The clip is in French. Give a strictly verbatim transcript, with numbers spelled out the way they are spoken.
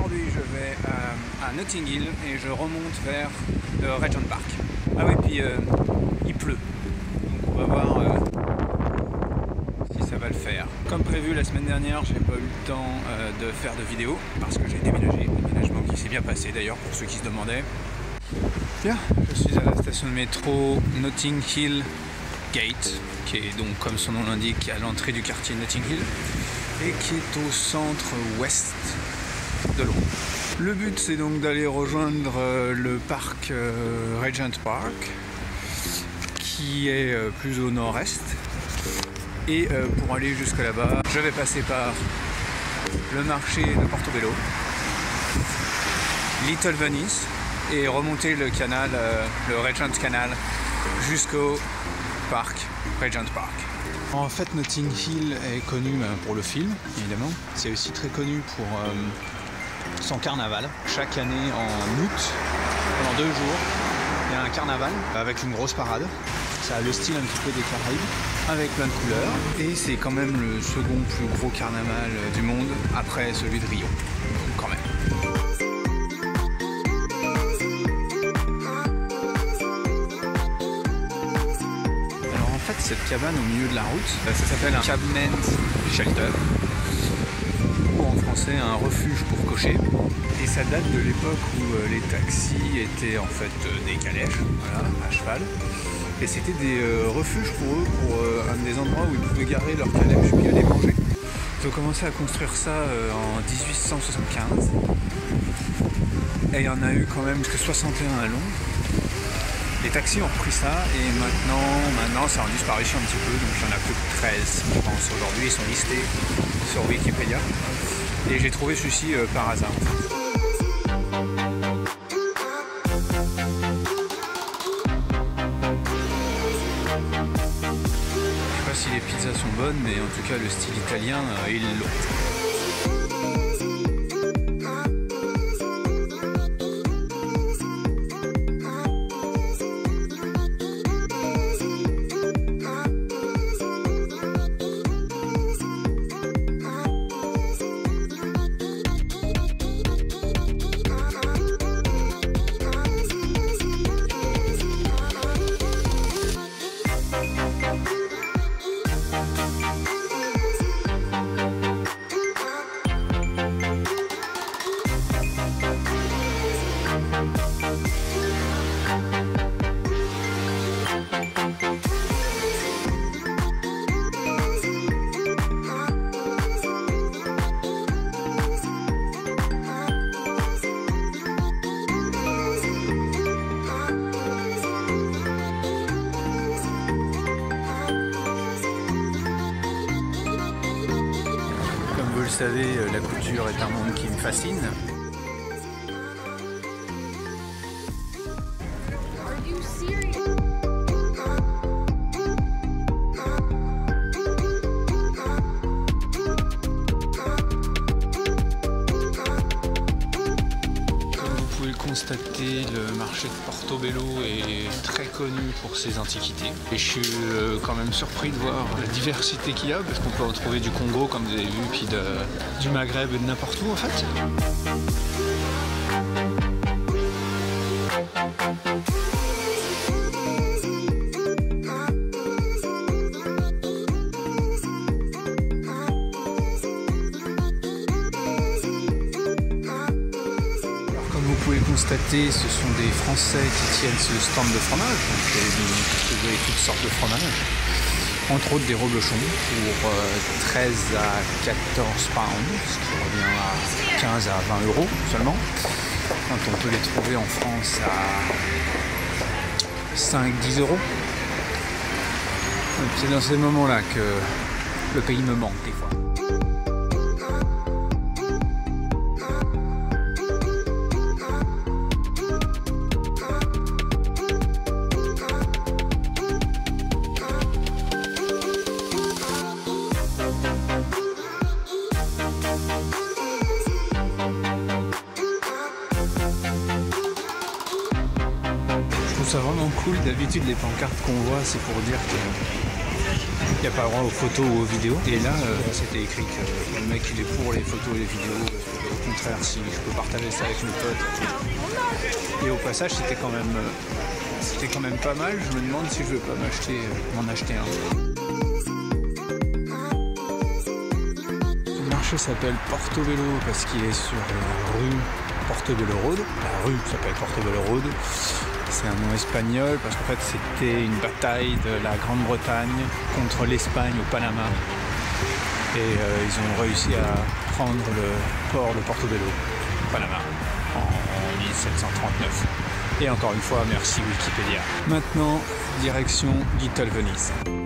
aujourd'hui je vais euh, à Notting Hill et je remonte vers le Regent Park. Ah oui, puis euh, il pleut, donc on va voir euh, si ça va le faire. Comme prévu la semaine dernière, j'ai pas eu le temps euh, de faire de vidéo parce que j'ai déménagé, un déménagement qui s'est bien passé d'ailleurs pour ceux qui se demandaient. Bien, je suis à la station de métro Notting Hill Gate, qui est donc, comme son nom l'indique, à l'entrée du quartier Notting Hill et qui est au centre-ouest de Londres. Le but, c'est donc d'aller rejoindre euh, le parc euh, Regent Park, qui est euh, plus au nord-est. Et euh, pour aller jusque là-bas, je vais passer par le marché de Portobello, Little Venice, et remonter le canal, euh, le Regent Canal, jusqu'au parc Regent Park. En fait, Notting Hill est connu pour le film, évidemment. C'est aussi très connu pour euh, son carnaval. Chaque année, en août, pendant deux jours, il y a un carnaval avec une grosse parade. Ça a le style un petit peu des Caraïbes, avec plein de couleurs. Et c'est quand même le second plus gros carnaval du monde, après celui de Rio. Donc quand même. Cette cabane au milieu de la route, ça s'appelle un cabmen's shelter, ou en français un refuge pour cocher. Et ça date de l'époque où les taxis étaient en fait des calèches, voilà, à cheval. Et c'était des euh, refuges pour eux, pour euh, un des endroits où ils pouvaient garer leurs calèches puis aller manger. Ils ont commencé à construire ça euh, en dix-huit cent soixante-quinze. Et il y en a eu quand même jusqu'à soixante et un à Londres. Les taxis ont repris ça et maintenant, maintenant c'est en disparition un petit peu, donc il n'y en a plus que treize, je pense. Aujourd'hui, ils sont listés sur Wikipédia. Et j'ai trouvé celui-ci euh, par hasard. Je sais pas si les pizzas sont bonnes, mais en tout cas, le style italien, euh, ils l'ont. Vous savez, la couture est un monde qui me fascine. Constater, le marché de Portobello est très connu pour ses antiquités et je suis euh, quand même surpris de voir la diversité qu'il y a parce qu'on peut retrouver du Congo comme vous avez vu, puis de, du Maghreb et de n'importe où en fait. Vous pouvez constater, ce sont des Français qui tiennent ce stand de fromage. Donc vous avez toutes sortes de fromages. Entre autres des reblochons pour treize à quatorze pounds, ce qui revient à quinze à vingt euros seulement. Quand on peut les trouver en France à cinq à dix euros. C'est dans ces moments-là que le pays me manque des fois. Je trouve ça vraiment cool. D'habitude, les pancartes qu'on voit, c'est pour dire que il n'y a pas le droit aux photos ou aux vidéos. Et là, euh, c'était écrit que le mec il est pour les photos et les vidéos. Au contraire, si je peux partager ça avec mes potes. Et au passage, c'était quand même, euh, c'était quand même pas mal. Je me demande si je veux pas m'acheter, euh, m'en acheter un. Le marché s'appelle Portobello parce qu'il est sur la rue Portobello Road. La rue s'appelle Portobello Road. C'est un nom espagnol parce qu'en fait c'était une bataille de la Grande-Bretagne contre l'Espagne au Panama. Et euh, ils ont réussi à prendre le port de Portobello, Panama, en mille sept cent trente-neuf. Et encore une fois, merci Wikipédia. Maintenant, direction Little Venice.